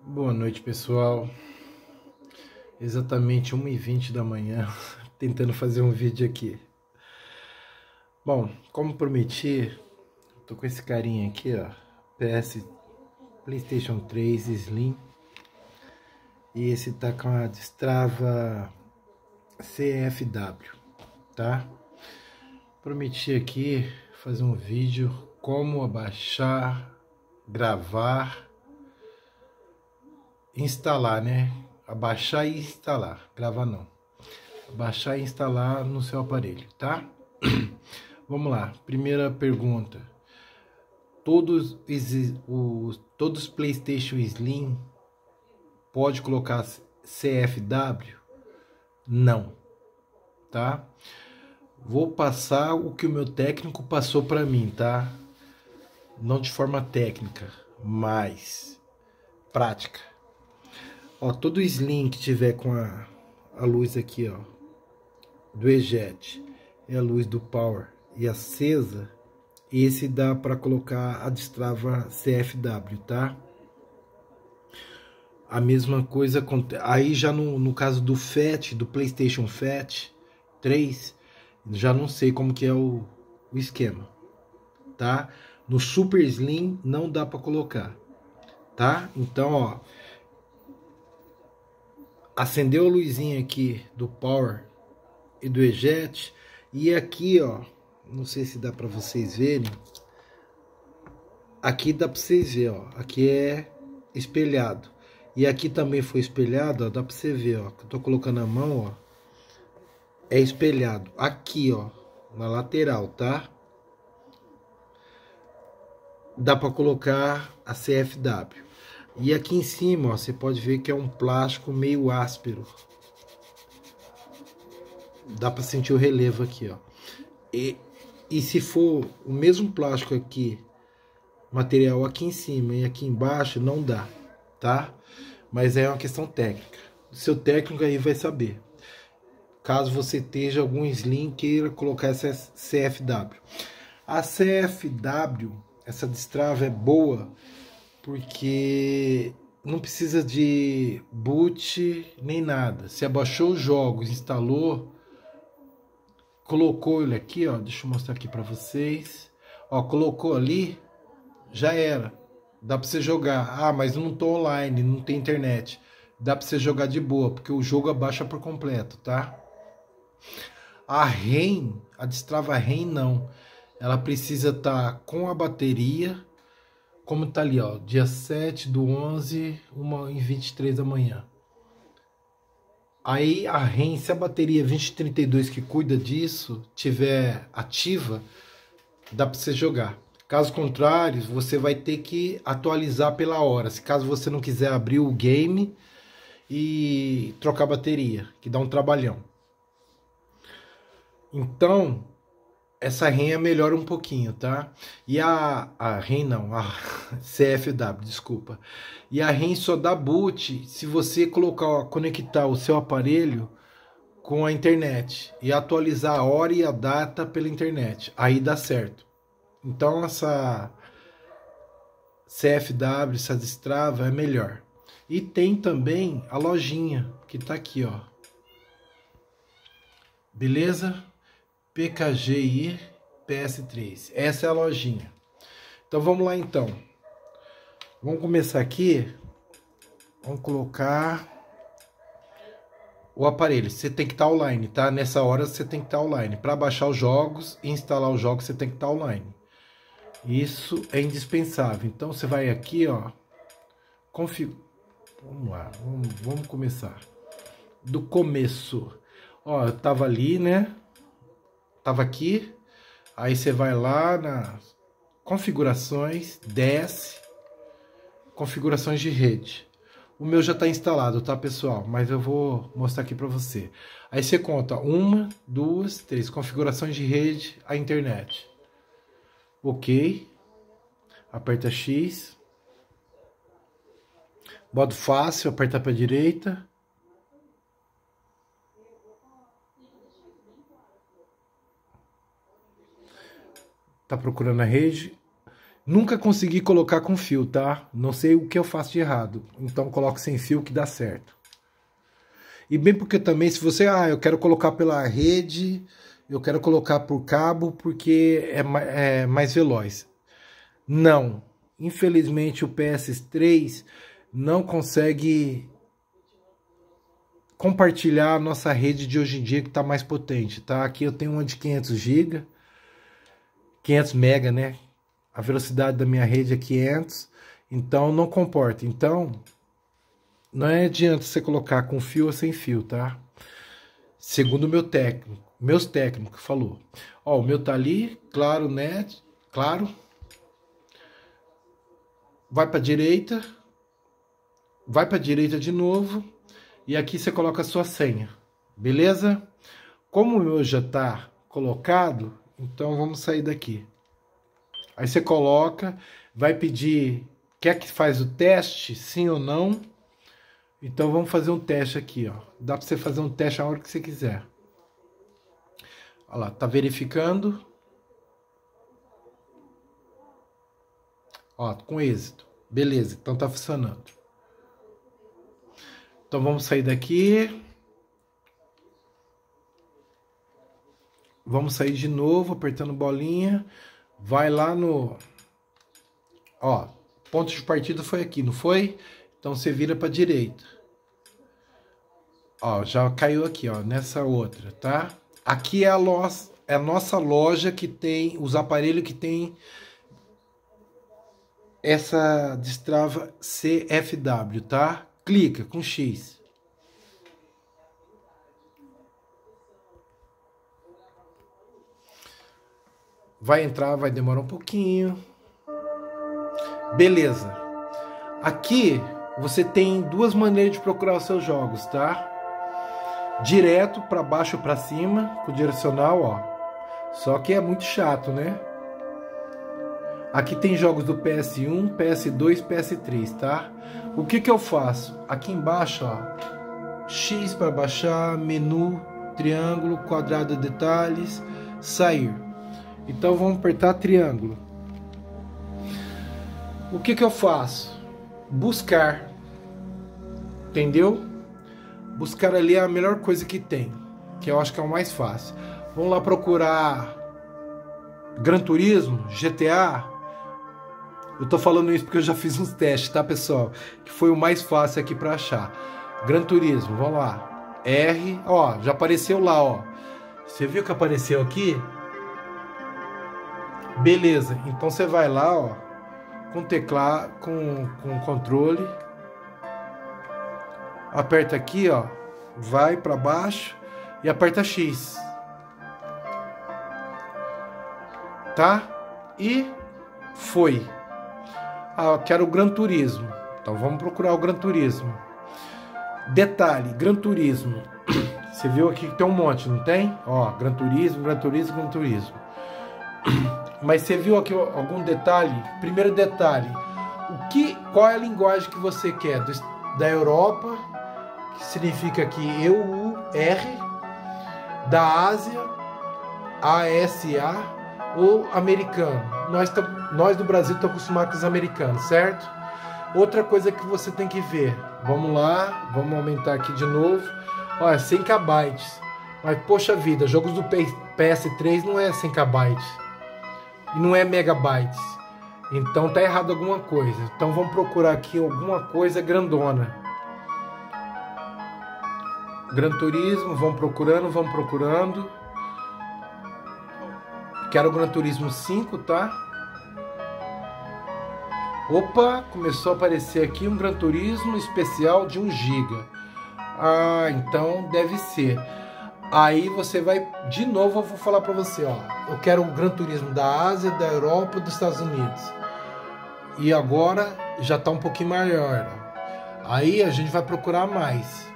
Boa noite, pessoal. Exatamente 1h20 da manhã, tentando fazer um vídeo aqui. Bom, como prometi, tô com esse carinha aqui, ó, PlayStation 3 Slim. E esse tá com a Destrava CFW, tá? Prometi aqui fazer um vídeo como abaixar, gravar, instalar, né? Abaixar e instalar, gravar não. Baixar e instalar no seu aparelho, tá? Vamos lá, primeira pergunta. Todos os PlayStation Slim pode colocar CFW? Não, tá? Vou passar o que o meu técnico passou para mim, tá? Não de forma técnica, mas prática. Ó, todo Slim que tiver com a luz aqui, ó, do eject e a luz do power e acesa, esse dá para colocar a Destrava CFW, tá? A mesma coisa aí já no caso do FAT, do PlayStation FAT 3, já não sei como que é o esquema, tá? No Super Slim não dá para colocar, tá? Então, ó, acendeu a luzinha aqui do power e do eject, e aqui, ó, não sei se dá para vocês verem. Aqui dá para vocês verem, ó. Aqui é espelhado. E aqui também foi espelhado, ó. Dá para você ver, ó. Que eu tô colocando a mão, ó. É espelhado. Aqui, ó. Na lateral, tá? Dá para colocar a CFW. E aqui em cima, ó. Você pode ver que é um plástico meio áspero. Dá para sentir o relevo aqui, ó. E se for o mesmo plástico aqui, material aqui em cima e aqui embaixo, não dá, tá? Mas é uma questão técnica. O seu técnico aí vai saber. Caso você esteja algum Slim queira colocar essa CFW. A CFW, essa Destrava é boa porque não precisa de boot nem nada. Você abaixou os jogos, instalou, colocou ele aqui, ó. Deixa eu mostrar aqui para vocês. Ó, colocou ali, já era. Dá para você jogar. Ah, mas não tô online, não tem internet. Dá para você jogar de boa, porque o jogo abaixa por completo, tá? A REM, a Destrava REM não. Ela precisa estar com a bateria, como tá ali, ó, dia 7/11, 1h23 da manhã. Aí a REM, se a bateria 2032 que cuida disso tiver ativa, dá para você jogar. Caso contrário, você vai ter que atualizar pela hora. Se caso você não quiser abrir o game e trocar bateria, que dá um trabalhão. Então, essa REM melhora um pouquinho, tá? E a REM não, a CFW, desculpa. E a REM só dá boot se você conectar o seu aparelho com a internet e atualizar a hora e a data pela internet. Aí dá certo. Então essa CFW, essa Destrava é melhor. E tem também a lojinha que tá aqui, ó. Beleza? PKGI PS3. Essa é a lojinha. Então vamos lá então. Vamos começar aqui. Vamos colocar o aparelho. Você tem que estar online, tá? Nessa hora você tem que estar online. Para baixar os jogos e instalar os jogos você tem que estar online. Isso é indispensável. Então você vai aqui, ó. Vamos lá, vamos começar. Do começo. Ó, eu tava ali, né? Tava aqui. Aí você vai lá nas configurações, desce, configurações de rede. O meu já está instalado, tá, pessoal? Mas eu vou mostrar aqui para você. Aí você conta 1, 2, 3 configurações de rede, a internet. Ok. Aperta X. Modo fácil, aperta para a direita. Tá procurando a rede. Nunca consegui colocar com fio, tá? Não sei o que eu faço de errado. Então coloco sem fio que dá certo. E bem porque também se você... eu quero colocar pela rede, eu quero colocar por cabo porque é mais veloz. Não. Infelizmente o PS3 não consegue compartilhar a nossa rede de hoje em dia que está mais potente, tá? Aqui eu tenho uma de 500 GB, 500 MB, né? A velocidade da minha rede é 500, então não comporta. Então, não adianta você colocar com fio ou sem fio, tá? Segundo o meu técnico, meus técnicos falou. Ó, o meu tá ali, claro, né? Claro. Vai para direita. Vai para direita de novo. E aqui você coloca a sua senha. Beleza? Como o meu já tá colocado, então vamos sair daqui. Aí você coloca, vai pedir, quer que faz o teste, sim ou não? Então vamos fazer um teste aqui, ó. Dá para você fazer um teste a hora que você quiser. Olha lá, tá verificando. Ó, com êxito. Beleza, então tá funcionando. Então vamos sair daqui. Vamos sair de novo, apertando bolinha. Vai lá no... Ó, ponto de partida foi aqui, não foi? Então você vira para direita. Ó, já caiu aqui, ó, nessa outra, tá? Aqui é a nossa loja que tem os aparelhos que tem essa destrava CFW, tá? Clica com X. Vai entrar, vai demorar um pouquinho. Beleza. Aqui você tem duas maneiras de procurar os seus jogos, tá? Direto para baixo ou para cima, com o direcional, ó. Só que é muito chato, né? Aqui tem jogos do PS1, PS2, PS3, tá? O que eu faço? Aqui embaixo, ó. X para baixar, menu, triângulo, quadrado de detalhes, sair. Então vamos apertar triângulo. O que eu faço? Buscar. Entendeu? Buscar ali é a melhor coisa que tem, que eu acho que é o mais fácil. Vamos lá procurar Gran Turismo, GTA. Eu tô falando isso porque eu já fiz uns testes, tá, pessoal? Que foi o mais fácil aqui para achar. Gran Turismo, vamos lá. R, ó, já apareceu lá, ó. Você viu que apareceu aqui? Beleza, então você vai lá, ó, com teclado, com controle, aperta aqui, ó, vai para baixo e aperta X, tá? E foi. Eu quero o Gran Turismo, então vamos procurar o Gran Turismo. Detalhe, Gran Turismo, você viu aqui que tem um monte, não tem? Ó, Gran Turismo, Gran Turismo, Gran Turismo. Mas você viu aqui algum detalhe? Primeiro detalhe, qual é a linguagem que você quer? Da Europa, que significa aqui EUR, da Ásia, ASA, ou americano. Nós do Brasil estamos acostumados com os americanos, certo? Outra coisa que você tem que ver, vamos lá, vamos aumentar aqui de novo. Olha, 100 KB. Mas poxa vida, jogos do PS3 não é 100 KB. E não é megabytes. Então tá errado alguma coisa. Então vamos procurar aqui alguma coisa grandona. Gran Turismo, vamos procurando. Quero o Gran Turismo 5, tá? Opa, começou a aparecer aqui um Gran Turismo especial de 1 GB. Ah, então deve ser. Aí você vai, de novo eu vou falar para você, ó, eu quero o Gran Turismo da Ásia, da Europa, dos Estados Unidos. E agora já tá um pouquinho maior. Aí a gente vai procurar mais.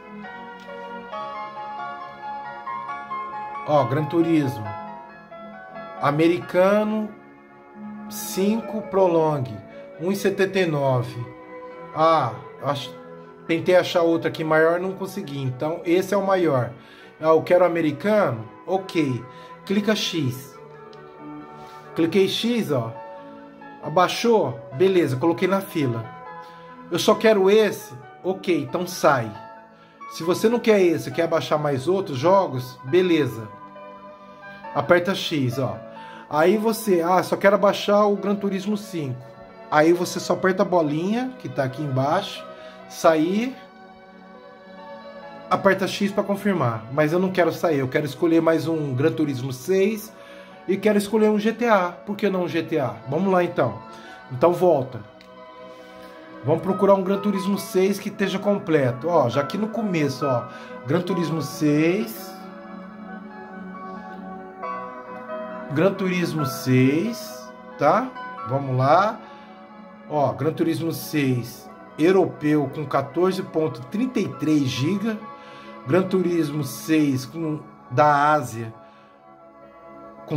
Ó, Gran Turismo americano 5 Prolong 1,79. Tentei achar outro aqui maior, não consegui. Então esse é o maior. Eu quero americano? Ok. Clica X. Cliquei X, ó. Abaixou? Beleza, coloquei na fila. Eu só quero esse? Ok, então sai. Se você não quer esse, quer baixar mais outros jogos, beleza. Aperta X, ó. Aí você, só quero baixar o Gran Turismo 5. Aí você só aperta a bolinha, que tá aqui embaixo, sair, aperta X para confirmar. Mas eu não quero sair, eu quero escolher mais um Gran Turismo 6 e quero escolher um GTA. Por que não um GTA? Vamos lá então. Então volta. Vamos procurar um Gran Turismo 6 que esteja completo. Ó, já aqui no começo, ó, Gran Turismo 6. Gran Turismo 6, tá? Vamos lá. Ó, Gran Turismo 6 europeu com 14.33 GB. Gran Turismo 6 da Ásia com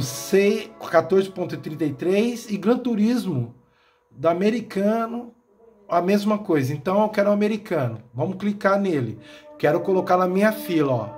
14.33 e Gran Turismo da americano a mesma coisa. Então eu quero um americano. Vamos clicar nele. Quero colocar na minha fila, ó.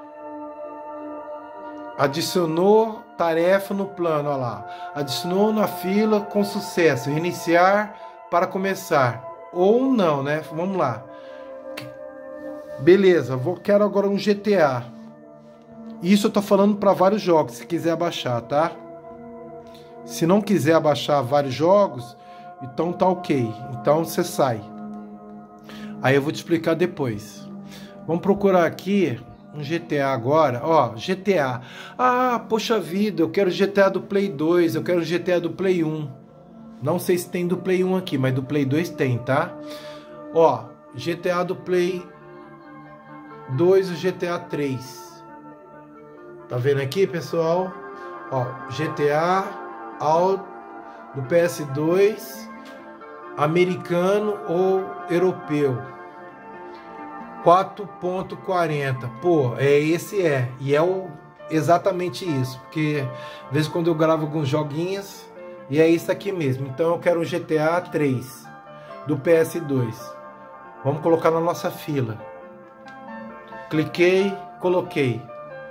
Adicionou tarefa no plano, ó lá. Adicionou na fila com sucesso. Reiniciar para começar. Ou não, né? Vamos lá. Beleza, quero agora um GTA. Isso eu tô falando para vários jogos, se quiser abaixar, tá? Se não quiser abaixar vários jogos, então tá ok. Então você sai. Aí eu vou te explicar depois. Vamos procurar aqui um GTA agora. Ó, GTA. Poxa vida, eu quero GTA do Play 2, eu quero GTA do Play 1. Não sei se tem do Play 1 aqui, mas do Play 2 tem, tá? Ó, GTA do Play 2 e GTA 3. Tá vendo aqui, pessoal? Ó, GTA do PS2, americano ou europeu. 4.40. Pô, esse é. E é exatamente isso. Porque, às vezes, quando eu gravo alguns joguinhos, e é isso aqui mesmo. Então, eu quero o GTA 3 do PS2. Vamos colocar na nossa fila. Cliquei, coloquei.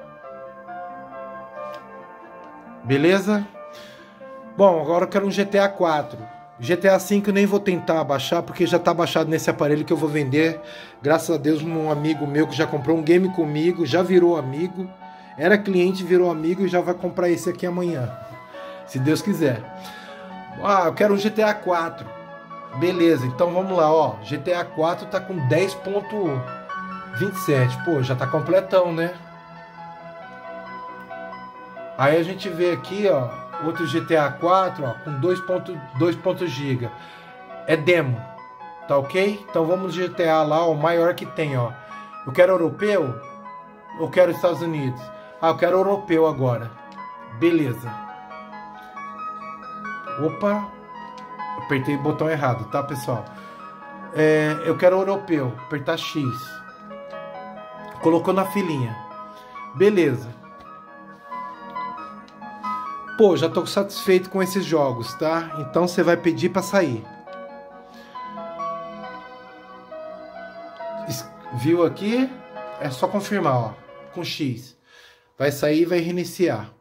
Beleza? Bom, agora eu quero um GTA 4. GTA 5 eu nem vou tentar baixar, porque já está baixado nesse aparelho que eu vou vender. Graças a Deus, um amigo meu que já comprou um game comigo, já virou amigo. Era cliente, virou amigo e já vai comprar esse aqui amanhã. Se Deus quiser. Eu quero um GTA 4. Beleza, então vamos lá, ó. GTA 4 tá com 10.27. Pô, já tá completão, né? Aí a gente vê aqui, ó, outro GTA 4, ó, com 2.2 GB. É demo, tá ok? Então vamos no GTA lá, o maior que tem, ó. Eu quero europeu? Eu quero Estados Unidos? Eu quero europeu agora. Beleza. Opa, apertei o botão errado, tá, pessoal? Eu quero europeu, apertar X. Colocou na filinha. Beleza. Pô, já tô satisfeito com esses jogos, tá? Então você vai pedir para sair. Viu aqui? É só confirmar, ó, com X. Vai sair e vai reiniciar.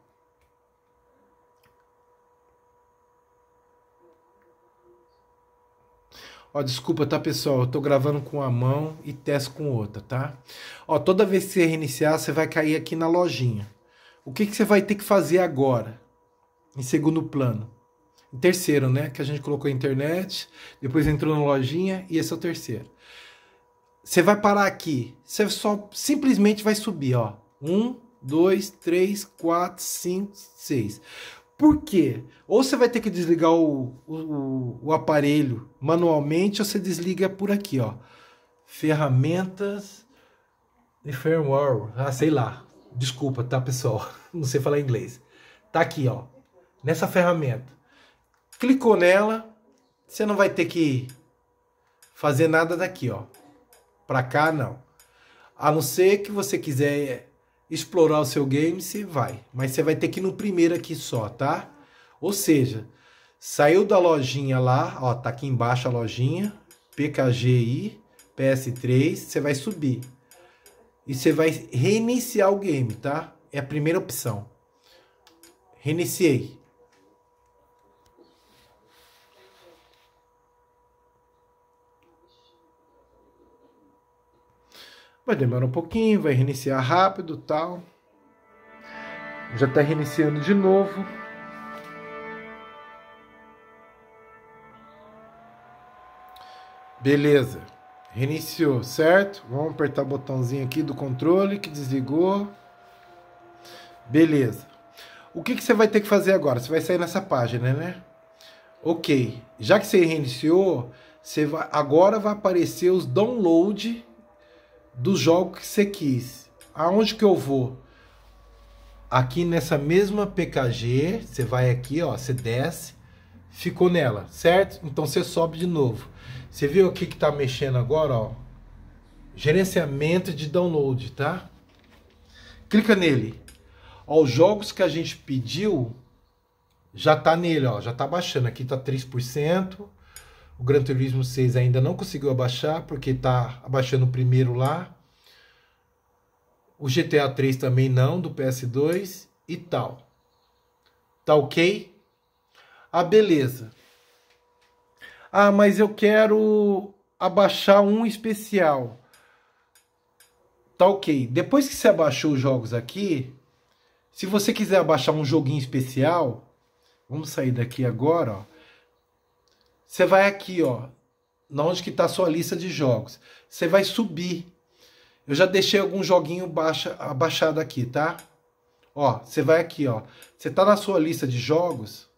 Ó, desculpa, tá, pessoal? Eu tô gravando com uma mão e testo com outra, tá? Ó, toda vez que você reiniciar, você vai cair aqui na lojinha. O que você vai ter que fazer agora? Em segundo plano. Em terceiro, né? Que a gente colocou a internet, depois entrou na lojinha e esse é o terceiro. Você vai parar aqui. Você só simplesmente vai subir, ó. 1, 2, 3, 4, 5, 6. Por quê? Ou você vai ter que desligar o aparelho manualmente, ou você desliga por aqui, ó. Ferramentas e firmware. Sei lá. Desculpa, tá, pessoal? Não sei falar inglês. Tá aqui, ó. Nessa ferramenta. Clicou nela, você não vai ter que fazer nada daqui, ó. Pra cá, não. A não ser que você quiser explorar o seu game, você vai. Mas você vai ter que ir no primeiro aqui só, tá? Ou seja, saiu da lojinha lá, ó, tá aqui embaixo a lojinha, PKGI, PS3, você vai subir. E você vai reiniciar o game, tá? É a primeira opção. Reiniciei. Vai demorar um pouquinho, vai reiniciar rápido, tal. Já está reiniciando de novo. Beleza. Reiniciou, certo? Vamos apertar o botãozinho aqui do controle que desligou. Beleza. O que você vai ter que fazer agora? Você vai sair nessa página, né? Ok. Já que você reiniciou, agora vai aparecer os downloads dos jogos que você quis. Aonde que eu vou? Aqui nessa mesma PKG, você vai aqui, ó, você desce, ficou nela, certo? Então você sobe de novo. Você viu aqui que tá mexendo agora, ó? Gerenciamento de download, tá? Clica nele. Ó, os jogos que a gente pediu já tá nele, ó, já tá baixando. Aqui tá 3%. O Gran Turismo 6 ainda não conseguiu abaixar, porque tá abaixando o primeiro lá. O GTA 3 também não, do PS2 e tal. Tá ok? Ah, beleza. Ah, mas eu quero abaixar um especial. Tá ok. Depois que você abaixou os jogos aqui, se você quiser abaixar um joguinho especial, vamos sair daqui agora, ó. Você vai aqui, ó, onde que tá a sua lista de jogos. Você vai subir. Eu já deixei algum joguinho abaixado aqui, tá? Ó, você vai aqui, ó. Você tá na sua lista de jogos.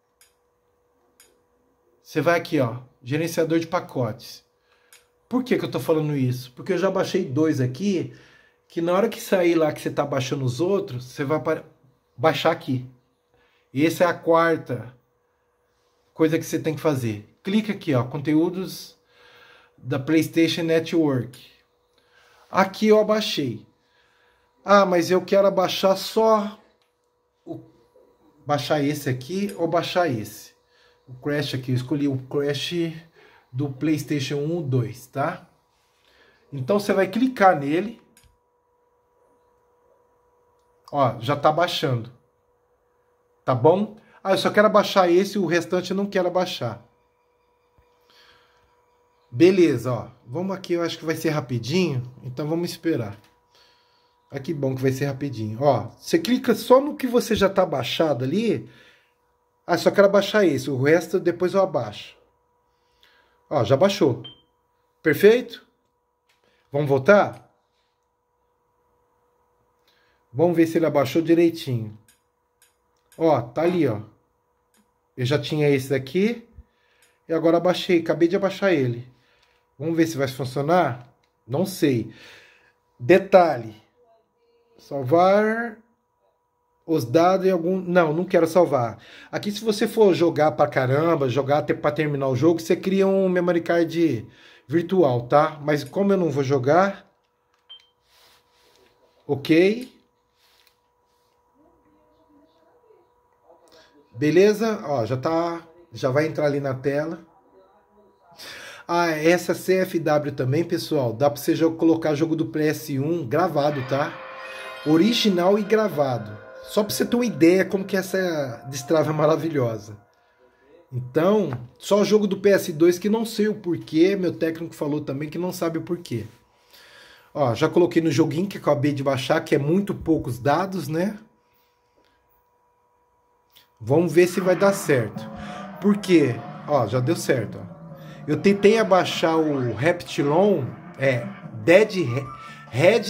Você vai aqui, ó, gerenciador de pacotes. Por que que eu tô falando isso? Porque eu já baixei 2 aqui, que na hora que sair lá que você tá baixando os outros, você vai baixar aqui. E essa é a quarta coisa que você tem que fazer. Clica aqui, ó, conteúdos da PlayStation Network. Aqui eu abaixei. Ah, mas eu quero abaixar só baixar esse aqui ou baixar esse. O Crash aqui, eu escolhi o Crash do PlayStation 1 e 2, tá? Então você vai clicar nele. Ó, já tá baixando. Tá bom? Ah, eu só quero abaixar esse, o restante eu não quero abaixar. Beleza, ó. Vamos aqui, eu acho que vai ser rapidinho, então vamos esperar. Ah, que bom que vai ser rapidinho. Ó, você clica só no que você já tá baixado ali. Ah, só quero abaixar esse, o resto depois eu abaixo. Ó, já baixou. Perfeito? Vamos voltar? Vamos ver se ele abaixou direitinho. Ó, tá ali, ó. Eu já tinha esse daqui. E agora abaixei, acabei de abaixar ele. Vamos ver se vai funcionar? Não sei. Detalhe. Salvar os dados em algum... Não, não quero salvar. Aqui, se você for jogar pra caramba, jogar até pra terminar o jogo, você cria um memory card virtual, tá? Mas como eu não vou jogar... Ok. Beleza? Ó, já vai entrar ali na tela. Ah, essa CFW também, pessoal, dá pra você colocar jogo do PS1 gravado, tá? Original e gravado. Só pra você ter uma ideia como que essa destrava é maravilhosa. Então, só o jogo do PS2 que não sei o porquê, meu técnico falou também que não sabe o porquê. Ó, já coloquei no joguinho que acabei de baixar, que é muito poucos dados, né? Vamos ver se vai dar certo. Por quê? Ó, já deu certo, ó. Eu tentei abaixar o Reptilon, Red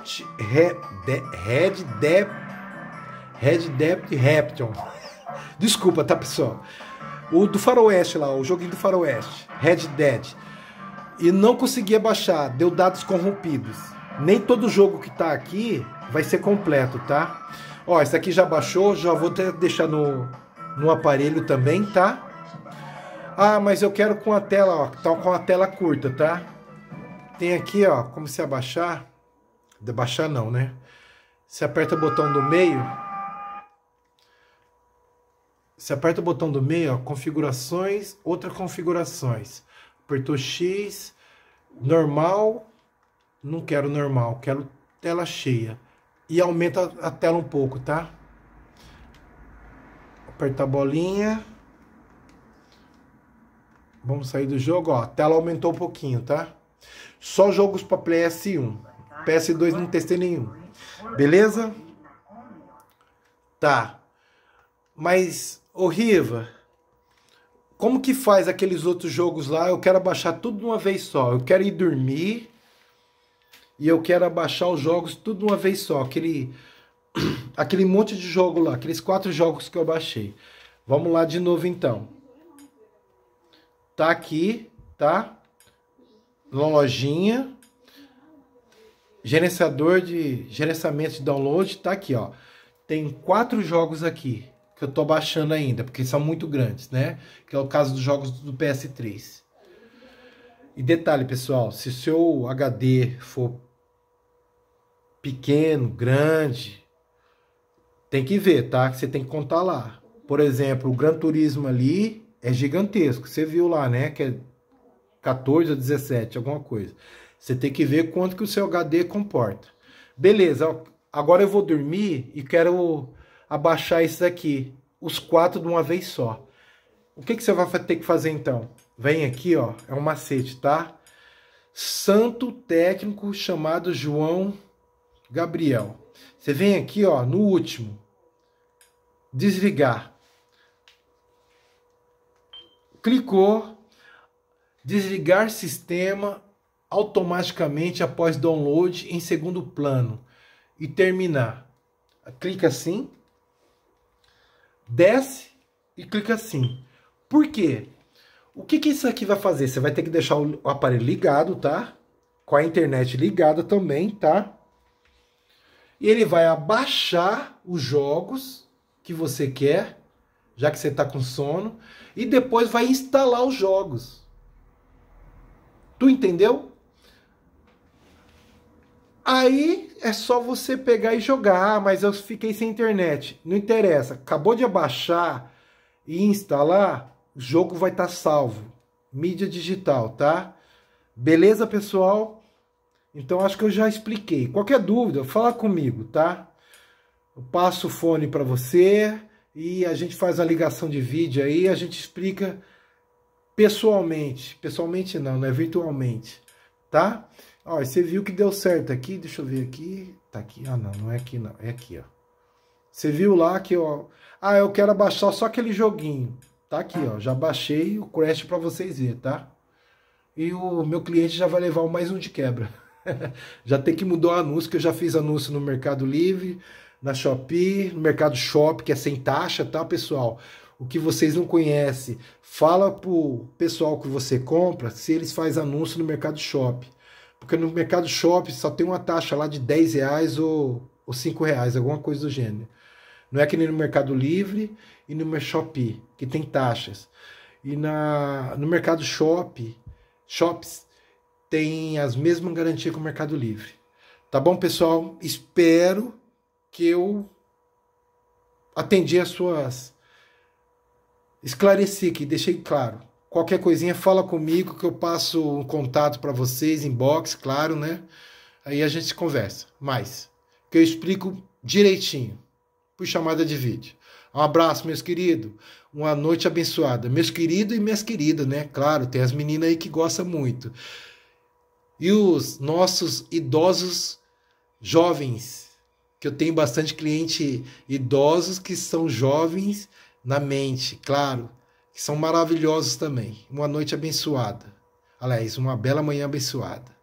Dept Reptilon. Desculpa, tá, pessoal? O do Faroeste lá, o joguinho do Faroeste, Red Dead. E não consegui abaixar, deu dados corrompidos. Nem todo jogo que tá aqui vai ser completo, tá? Ó, esse aqui já baixou, já vou até deixar no aparelho também, tá? Ah, mas eu quero com a tela, ó, tá com a tela curta, tá? Tem aqui, ó, como se abaixar. Debaixar não, né? Você aperta o botão do meio. Você aperta o botão do meio, ó, configurações, outras configurações. Apertou X, normal, não quero normal, quero tela cheia. E aumenta a tela um pouco, tá? Apertar a bolinha. Vamos sair do jogo, ó. A tela aumentou um pouquinho, tá? Só jogos para PS1. PS2 não testei nenhum. Beleza? Tá. Mas, ô Riva, como que faz aqueles outros jogos lá? Eu quero abaixar tudo de uma vez só. Eu quero ir dormir e eu quero abaixar os jogos tudo de uma vez só. Aquele monte de jogo lá, aqueles 4 jogos que eu baixei. Vamos lá de novo então. Tá aqui, tá? Lojinha. Gerenciamento de download, tá aqui, ó. Tem 4 jogos aqui que eu tô baixando ainda, porque são muito grandes, né? Que é o caso dos jogos do PS3. E detalhe, pessoal, se o seu HD for pequeno, grande, tem que ver, tá? Que você tem que contar lá. Por exemplo, o Gran Turismo ali é gigantesco. Você viu lá, né? Que é 14 ou 17, alguma coisa. Você tem que ver quanto que o seu HD comporta. Beleza, agora eu vou dormir e quero abaixar isso aqui. Os 4 de uma vez só. O que você vai ter que fazer então? Vem aqui, ó. É um macete, tá? Santo técnico chamado João Gabriel. Você vem aqui, ó, no último. Desligar. Clicou. Desligar sistema automaticamente após download em segundo plano. E terminar. Clica assim. Desce e clica assim. Por quê? O que isso aqui vai fazer? Você vai ter que deixar o aparelho ligado, tá? Com a internet ligada também, tá? E ele vai abaixar os jogos que você quer, já que você está com sono, e depois vai instalar os jogos. Tu entendeu? Aí é só você pegar e jogar. Ah, mas eu fiquei sem internet. Não interessa. Acabou de abaixar e instalar, o jogo vai estar salvo. Mídia digital, tá? Beleza, pessoal? Então acho que eu já expliquei. Qualquer dúvida, fala comigo, tá? Eu passo o fone para você e a gente faz a ligação de vídeo aí, a gente explica pessoalmente. Pessoalmente não, né? Virtualmente, tá? Ó, você viu que deu certo aqui, deixa eu ver aqui. Tá aqui, ah não, não é aqui não, é aqui, ó. Você viu lá que, ó, ah, eu quero baixar só aquele joguinho. Tá aqui, ó, já baixei o Crash para vocês verem, tá? E o meu cliente já vai levar mais um de quebra. Já tem que mudar o anúncio, que eu já fiz anúncio no Mercado Livre, na Shopee, no Mercado Shop, que é sem taxa, tá, pessoal? O que vocês não conhecem, fala pro pessoal que você compra se eles fazem anúncio no Mercado Shop. Porque no Mercado Shop só tem uma taxa lá de R$10 ou R$5, alguma coisa do gênero. Não é que nem no Mercado Livre e no Shopee, que tem taxas. E no Mercado Shops, tem as mesmas garantias que o Mercado Livre. Tá bom, pessoal? Espero que eu atendi as suas... Esclareci aqui, deixei claro. Qualquer coisinha, fala comigo que eu passo um contato para vocês, inbox, claro, né? Aí a gente conversa mais. Que eu explico direitinho, por chamada de vídeo. Um abraço, meus queridos. Uma noite abençoada. Meus queridos e minhas queridas, né? Claro, tem as meninas aí que gostam muito. E os nossos idosos jovens, que eu tenho bastante cliente idosos que são jovens na mente, claro, que são maravilhosos também. Uma noite abençoada. Aliás, uma bela manhã abençoada.